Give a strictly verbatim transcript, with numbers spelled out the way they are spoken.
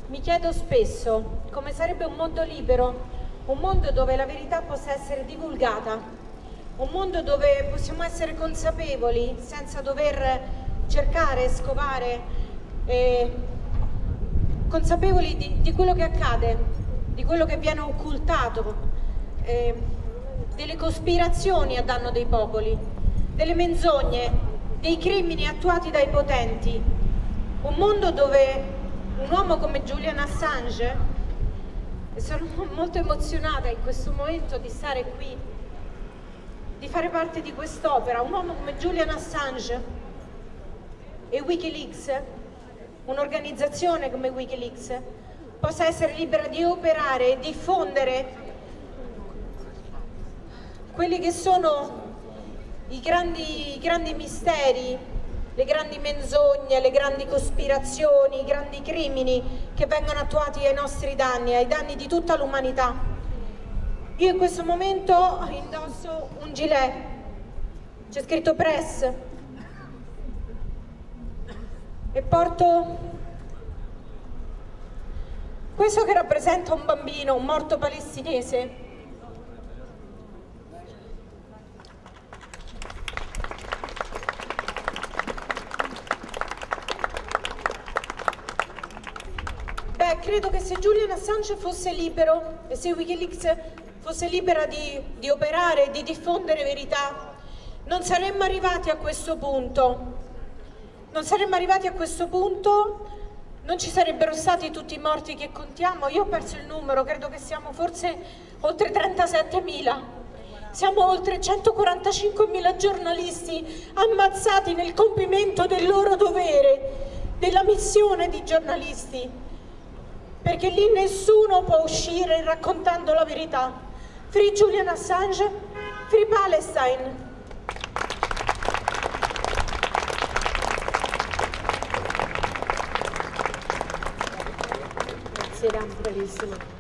Mi chiedo spesso come sarebbe un mondo libero, un mondo dove la verità possa essere divulgata, un mondo dove possiamo essere consapevoli senza dover cercare, scovare, eh, consapevoli di, di quello che accade, di quello che viene occultato, eh, delle cospirazioni a danno dei popoli, delle menzogne, dei crimini attuati dai potenti. Un mondo dove un uomo come Julian Assange, e sono molto emozionata in questo momento di stare qui, di fare parte di quest'opera, un uomo come Julian Assange e Wikileaks, un'organizzazione come Wikileaks, possa essere libera di operare e diffondere quelli che sono i grandi, i grandi misteri, le grandi menzogne, le grandi cospirazioni, i grandi crimini che vengono attuati ai nostri danni, ai danni di tutta l'umanità. Io in questo momento indosso un gilet, c'è scritto Press, e porto questo che rappresenta un bambino, un morto palestinese. Beh, credo che se Julian Assange fosse libero e se Wikileaks fosse libera di, di operare, di diffondere verità, non saremmo arrivati a questo punto. Non saremmo arrivati a questo punto, non ci sarebbero stati tutti i morti che contiamo. Io ho perso il numero, credo che siamo forse oltre trentasettemila. Siamo oltre centoquarantacinquemila giornalisti ammazzati nel compimento del loro dovere, della missione di giornalisti. Perché lì nessuno può uscire raccontando la verità. Free Julian Assange, Free Palestine. Grazie, bellissimo.